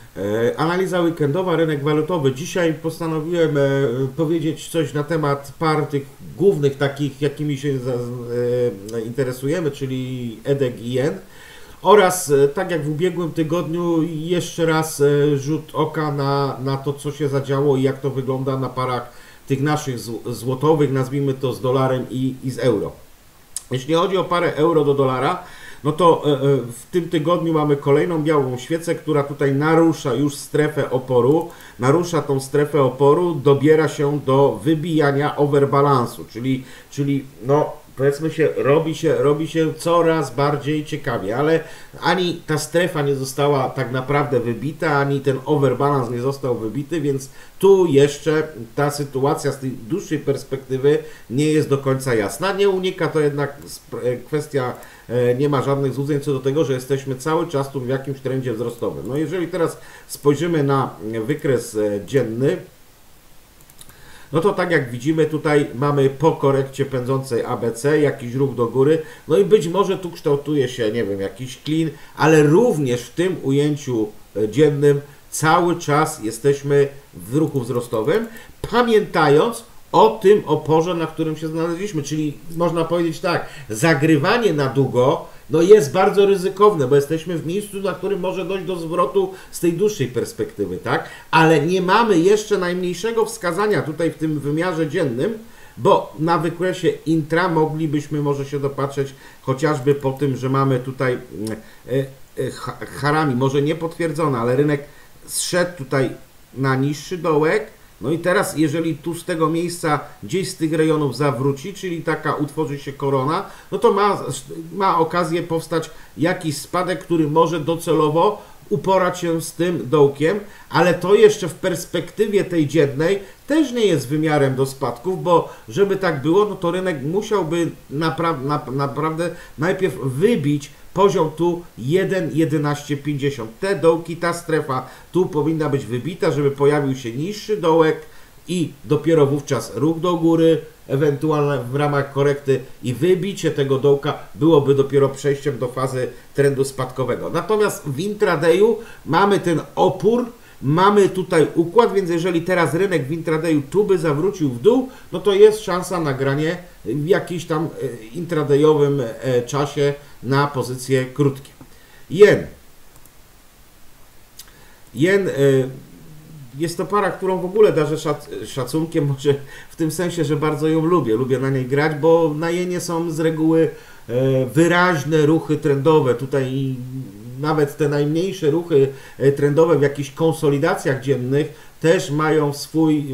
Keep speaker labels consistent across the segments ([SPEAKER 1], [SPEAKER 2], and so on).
[SPEAKER 1] Analiza weekendowa, rynek walutowy. Dzisiaj postanowiłem powiedzieć coś na temat par tych głównych takich, jakimi się interesujemy, czyli EDEG i JEN. Oraz, tak jak w ubiegłym tygodniu, jeszcze raz rzut oka na to, co się zadziało i jak to wygląda na parach tych naszych złotowych, nazwijmy to z dolarem i z euro. Jeśli chodzi o parę euro do dolara, no to w tym tygodniu mamy kolejną białą świecę, która tutaj narusza już strefę oporu, narusza tą strefę oporu, dobiera się do wybijania overbalansu, czyli no powiedzmy się, robi się coraz bardziej ciekawie, ale ani ta strefa nie została tak naprawdę wybita, ani ten overbalance nie został wybity, więc tu jeszcze ta sytuacja z tej dłuższej perspektywy nie jest do końca jasna. Nie unika to jednak kwestia, nie ma żadnych złudzeń co do tego, że jesteśmy cały czas tu w jakimś trendzie wzrostowym. No jeżeli teraz spojrzymy na wykres dzienny, no to tak jak widzimy, tutaj mamy po korekcie pędzącej ABC jakiś ruch do góry, no i być może tu kształtuje się, nie wiem, jakiś klin, ale również w tym ujęciu dziennym cały czas jesteśmy w ruchu wzrostowym, pamiętając o tym oporze, na którym się znaleźliśmy, czyli można powiedzieć tak, zagrywanie na długo no jest bardzo ryzykowne, bo jesteśmy w miejscu, na którym może dojść do zwrotu z tej dłuższej perspektywy, tak? Ale nie mamy jeszcze najmniejszego wskazania tutaj w tym wymiarze dziennym, bo na wykresie intra moglibyśmy może się dopatrzeć chociażby po tym, że mamy tutaj harami, może nie potwierdzone, ale rynek zszedł tutaj na niższy dołek. No i teraz, jeżeli tu z tego miejsca gdzieś z tych rejonów zawróci, czyli taka utworzy się korona, no to ma okazję powstać jakiś spadek, który może docelowo uporać się z tym dołkiem, ale to jeszcze w perspektywie tej dziennej też nie jest wymiarem do spadków, bo żeby tak było, no to rynek musiałby naprawdę najpierw wybić poziom tu 1,1150. Te dołki, ta strefa tu powinna być wybita, żeby pojawił się niższy dołek i dopiero wówczas ruch do góry, ewentualnie w ramach korekty i wybicie tego dołka byłoby dopiero przejściem do fazy trendu spadkowego. Natomiast w intradayu mamy ten opór, mamy tutaj układ, więc jeżeli teraz rynek w intradayu tu by zawrócił w dół, no to jest szansa na granie w jakimś tam intradayowym czasie na pozycje krótkie. Jen. Jen jest to para, którą w ogóle darzę szacunkiem, może w tym sensie, że bardzo ją lubię. Lubię na niej grać, bo na jenie są z reguły wyraźne ruchy trendowe. Tutaj nawet te najmniejsze ruchy trendowe w jakichś konsolidacjach dziennych też mają swój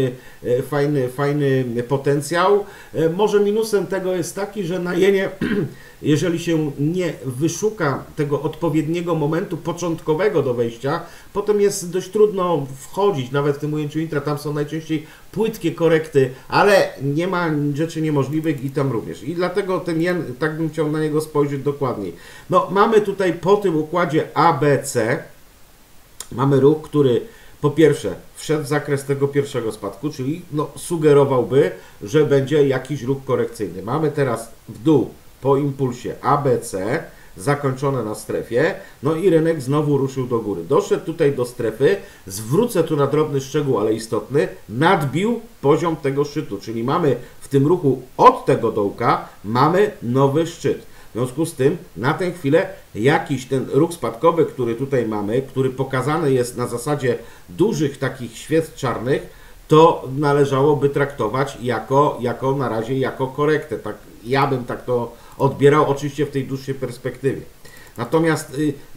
[SPEAKER 1] fajny potencjał. Może minusem tego jest taki, że na jenie, jeżeli się nie wyszuka tego odpowiedniego momentu początkowego do wejścia, potem jest dość trudno wchodzić, nawet w tym ujęciu intra, tam są najczęściej płytkie korekty, ale nie ma rzeczy niemożliwych i tam również. I dlatego ten jen, tak bym chciał na niego spojrzeć dokładniej. No, mamy tutaj po tym układzie ABC, mamy ruch, który po pierwsze wszedł w zakres tego pierwszego spadku, czyli no, sugerowałby, że będzie jakiś ruch korekcyjny. Mamy teraz w dół po impulsie ABC, zakończone na strefie, no i rynek znowu ruszył do góry. Doszedł tutaj do strefy, zwrócę tu na drobny szczegół, ale istotny, nadbił poziom tego szczytu, czyli mamy w tym ruchu od tego dołka, mamy nowy szczyt. W związku z tym na tę chwilę jakiś ten ruch spadkowy, który tutaj mamy, który pokazany jest na zasadzie dużych takich świec czarnych, to należałoby traktować jako na razie jako korektę. Tak, ja bym tak to odbierał, oczywiście w tej dłuższej perspektywie. Natomiast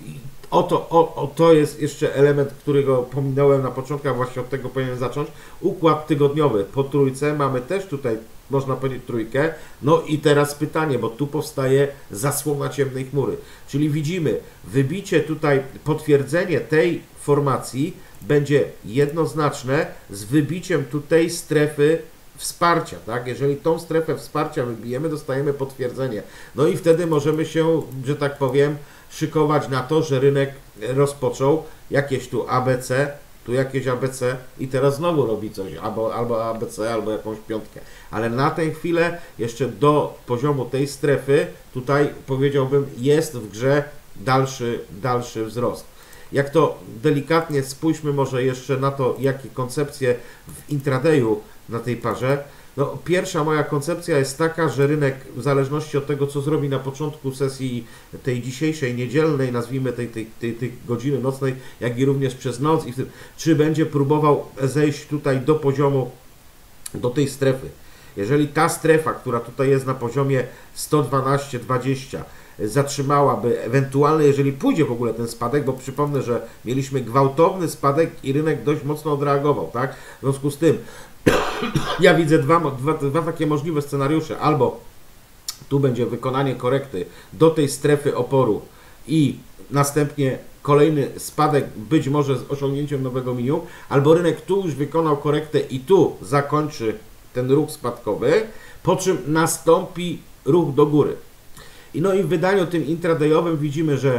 [SPEAKER 1] to jest jeszcze element, którego pominąłem na początku, a właśnie od tego powinienem zacząć. Układ tygodniowy po trójce, mamy też tutaj, można powiedzieć, trójkę. No i teraz pytanie, bo tu powstaje zasłona ciemnej chmury. Czyli widzimy, wybicie tutaj, potwierdzenie tej formacji będzie jednoznaczne z wybiciem tutaj strefy wsparcia, tak? Jeżeli tą strefę wsparcia wybijemy, dostajemy potwierdzenie. No i wtedy możemy się, że tak powiem, szykować na to, że rynek rozpoczął jakieś tu ABC, tu jakieś ABC i teraz znowu robi coś, albo ABC, albo jakąś piątkę. Ale na tę chwilę jeszcze do poziomu tej strefy, tutaj powiedziałbym, jest w grze dalszy wzrost. jak to delikatnie spójrzmy może jeszcze na to, jakie koncepcje w intradayu na tej parze. No, pierwsza moja koncepcja jest taka, że rynek w zależności od tego, co zrobi na początku sesji tej dzisiejszej, niedzielnej, nazwijmy tej godziny nocnej, jak i również przez noc, czy będzie próbował zejść tutaj do poziomu, do tej strefy. Jeżeli ta strefa, która tutaj jest na poziomie 112,20, zatrzymałaby, ewentualnie jeżeli pójdzie w ogóle ten spadek, bo przypomnę, że mieliśmy gwałtowny spadek i rynek dość mocno odreagował, tak? W związku z tym ja widzę dwa takie możliwe scenariusze. Albo tu będzie wykonanie korekty do tej strefy oporu i następnie kolejny spadek, być może z osiągnięciem nowego minimum, albo rynek tu już wykonał korektę i tu zakończy ten ruch spadkowy, po czym nastąpi ruch do góry. No i w wydaniu tym intradayowym widzimy, że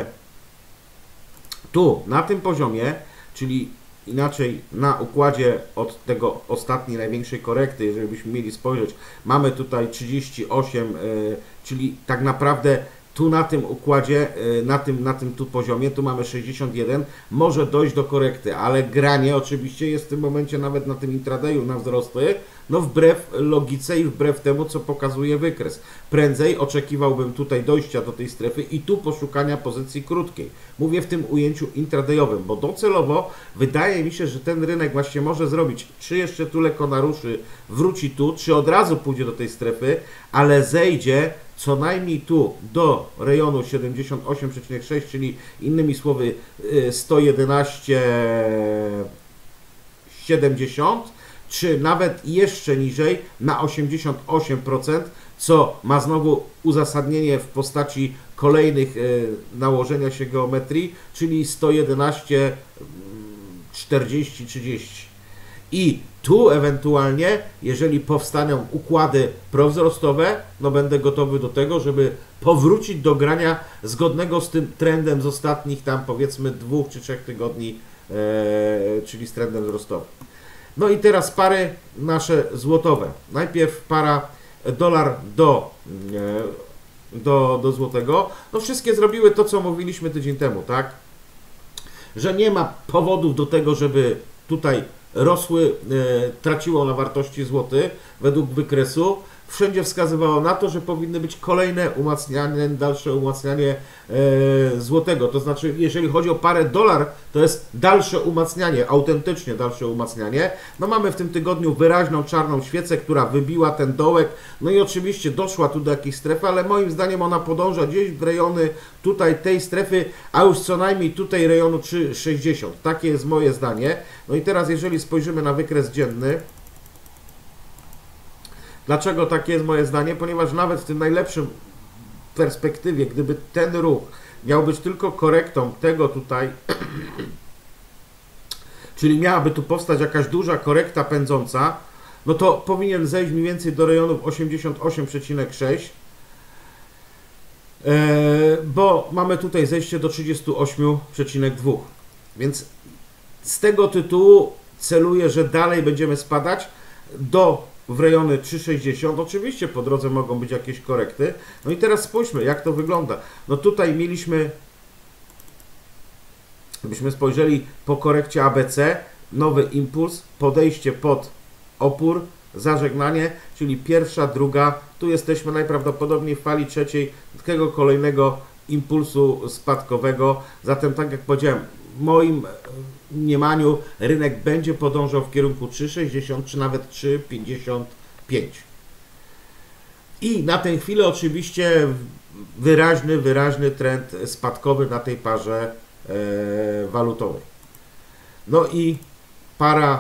[SPEAKER 1] tu na tym poziomie, czyli inaczej na układzie od tego ostatniej największej korekty, jeżeli byśmy mieli spojrzeć, mamy tutaj 38, czyli tak naprawdę tu na tym układzie, na tym tu poziomie, tu mamy 61, może dojść do korekty, ale granie oczywiście jest w tym momencie nawet na tym intradayu na wzrosty, no wbrew logice i wbrew temu, co pokazuje wykres. Prędzej oczekiwałbym tutaj dojścia do tej strefy i tu poszukania pozycji krótkiej. Mówię w tym ujęciu intradayowym, bo docelowo wydaje mi się, że ten rynek właśnie może zrobić, czy jeszcze tu lekko naruszy, wróci tu, czy od razu pójdzie do tej strefy, ale zejdzie co najmniej tu do rejonu 78,6, czyli innymi słowy 111,70, czy nawet jeszcze niżej na 88%, co ma znowu uzasadnienie w postaci kolejnych nałożenia się geometrii, czyli 111,40-30. I tu ewentualnie, jeżeli powstaną układy prowzrostowe, no będę gotowy do tego, żeby powrócić do grania zgodnego z tym trendem z ostatnich tam powiedzmy 2 czy 3 tygodni, czyli z trendem wzrostowym. No i teraz pary nasze złotowe. Najpierw para dolar do złotego. No wszystkie zrobiły to, co mówiliśmy tydzień temu, tak? Że nie ma powodów do tego, żeby tutaj rosły, traciło na wartości złoty według wykresu. Wszędzie wskazywało na to, że powinny być kolejne umacnianie, dalsze umacnianie złotego. To znaczy, jeżeli chodzi o parę dolar, to jest dalsze umacnianie, autentycznie dalsze umacnianie. No mamy w tym tygodniu wyraźną czarną świecę, która wybiła ten dołek. No i oczywiście doszła tu do jakiejś strefy, ale moim zdaniem ona podąża gdzieś w rejony tutaj tej strefy, a już co najmniej tutaj rejonu 3,60. Takie jest moje zdanie. No i teraz jeżeli spojrzymy na wykres dzienny, dlaczego takie jest moje zdanie? Ponieważ nawet w tym najlepszym perspektywie, gdyby ten ruch miał być tylko korektą tego tutaj, czyli miałaby tu powstać jakaś duża korekta pędząca, no to powinien zejść mniej więcej do rejonów 88,6, bo mamy tutaj zejście do 38,2. Więc z tego tytułu celuję, że dalej będziemy spadać w rejony 3,60. Oczywiście po drodze mogą być jakieś korekty. No i teraz spójrzmy, jak to wygląda. No tutaj mieliśmy, gdybyśmy spojrzeli po korekcie ABC, nowy impuls, podejście pod opór, zażegnanie, czyli pierwsza, druga. Tu jesteśmy najprawdopodobniej w fali trzeciej takiego kolejnego impulsu spadkowego. Zatem, tak jak powiedziałem, w moim mniemaniu rynek będzie podążał w kierunku 3,60 czy nawet 3,55. I na tę chwilę oczywiście wyraźny trend spadkowy na tej parze walutowej. No i para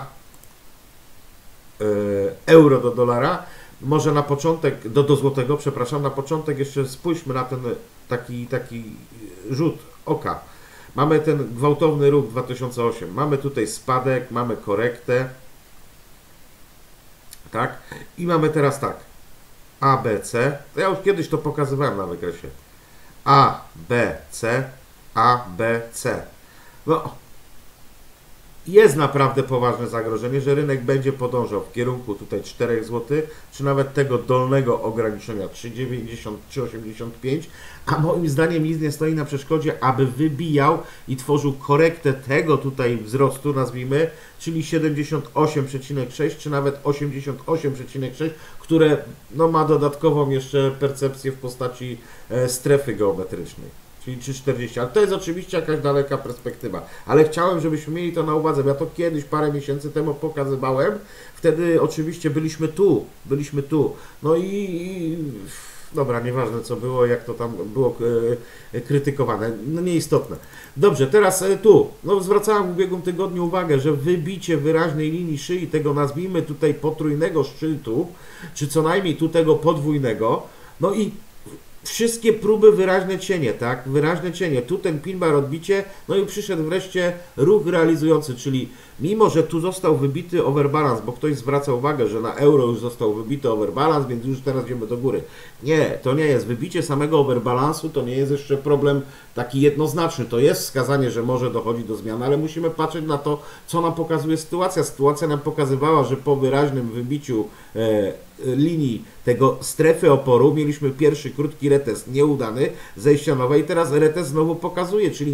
[SPEAKER 1] euro do dolara. Może na początek, do złotego, przepraszam, na początek jeszcze spójrzmy na ten taki rzut oka. Mamy ten gwałtowny ruch 2008, mamy tutaj spadek, mamy korektę, tak? I mamy teraz tak, A, B, C, to ja już kiedyś to pokazywałem na wykresie. A, B, C, A, B, C. No, jest naprawdę poważne zagrożenie, że rynek będzie podążał w kierunku tutaj 4 zł, czy nawet tego dolnego ograniczenia 3,90, 3,85, a moim zdaniem nic nie stoi na przeszkodzie, aby wybijał i tworzył korektę tego tutaj wzrostu, nazwijmy, czyli 78,6 czy nawet 88,6, które no, ma dodatkową jeszcze percepcję w postaci strefy geometrycznej. Czyli 3,40, ale to jest oczywiście jakaś daleka perspektywa. Ale chciałem, żebyśmy mieli to na uwadze. Ja to kiedyś, parę miesięcy temu pokazywałem. Wtedy oczywiście byliśmy tu. No i dobra, nieważne co było, jak to tam było krytykowane. No nieistotne. Dobrze, teraz tu. No zwracałem w ubiegłym tygodniu uwagę, że wybicie wyraźnej linii szyi, tego nazwijmy tutaj potrójnego szczytu, czy co najmniej tu tego podwójnego, no i wszystkie próby wyraźne cienie, tak? Wyraźne cienie. Tu ten pin bar odbicie, no i przyszedł wreszcie ruch realizujący, czyli mimo, że tu został wybity overbalance, bo ktoś zwraca uwagę, że na euro już został wybity overbalance, więc już teraz idziemy do góry. Nie, to nie jest. Wybicie samego overbalance'u to nie jest jeszcze problem taki jednoznaczny. To jest wskazanie, że może dochodzi do zmian, ale musimy patrzeć na to, co nam pokazuje sytuacja. Sytuacja nam pokazywała, że po wyraźnym wybiciu linii tego strefy oporu mieliśmy pierwszy krótki retest nieudany, zejścia nowe i teraz retest znowu pokazuje, czyli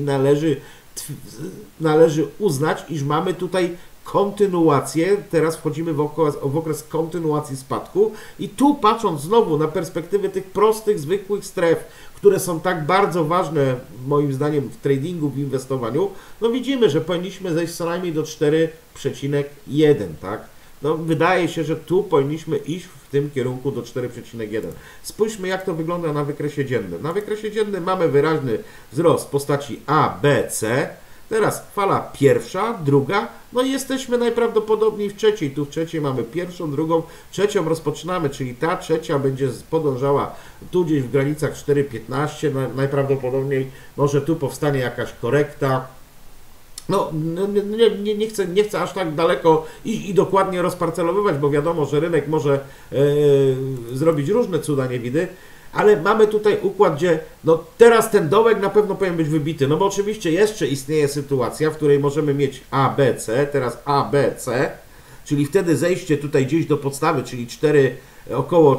[SPEAKER 1] należy uznać, iż mamy tutaj kontynuację, teraz wchodzimy w okres kontynuacji spadku i tu patrząc znowu na perspektywy tych prostych, zwykłych stref, które są tak bardzo ważne moim zdaniem w tradingu, w inwestowaniu, no widzimy, że powinniśmy zejść co najmniej do 4,1, tak? No, wydaje się, że tu powinniśmy iść w tym kierunku do 4,1. Spójrzmy, jak to wygląda na wykresie dziennym. Na wykresie dziennym mamy wyraźny wzrost w postaci A, B, C. Teraz fala pierwsza, druga, no i jesteśmy najprawdopodobniej w trzeciej. Tu w trzeciej mamy pierwszą, drugą, trzecią rozpoczynamy, czyli ta trzecia będzie podążała tu gdzieś w granicach 4,15. Najprawdopodobniej może tu powstanie jakaś korekta. No, nie chcę aż tak daleko i dokładnie rozparcelowywać, bo wiadomo, że rynek może zrobić różne cuda niewidy, ale mamy tutaj układ, gdzie no teraz ten dołek na pewno powinien być wybity, no bo oczywiście jeszcze istnieje sytuacja, w której możemy mieć A, B, C, teraz A, B, C, czyli wtedy zejście tutaj gdzieś do podstawy, czyli około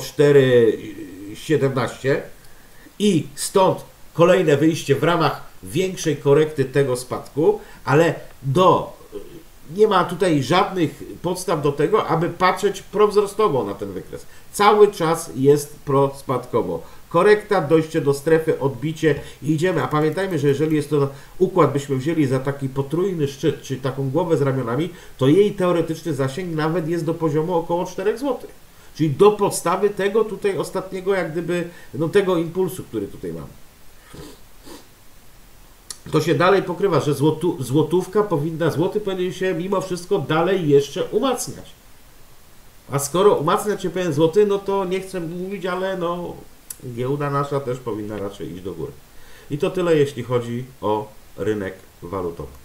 [SPEAKER 1] 4,17 i stąd kolejne wyjście w ramach większej korekty tego spadku, ale nie ma tutaj żadnych podstaw do tego, aby patrzeć prowzrostowo na ten wykres. Cały czas jest prospadkowo. Korekta, dojście do strefy, odbicie i idziemy. A pamiętajmy, że jeżeli jest to układ, byśmy wzięli za taki potrójny szczyt, czyli taką głowę z ramionami, to jej teoretyczny zasięg nawet jest do poziomu około 4 zł. Czyli do podstawy tego tutaj ostatniego, jak gdyby, no tego impulsu, który tutaj mamy. To się dalej pokrywa, że złotówka złoty powinien się mimo wszystko dalej jeszcze umacniać. A skoro umacniać się powinien złoty, no to nie chcę mówić, ale no giełda nasza też powinna raczej iść do góry. I to tyle, jeśli chodzi o rynek walutowy.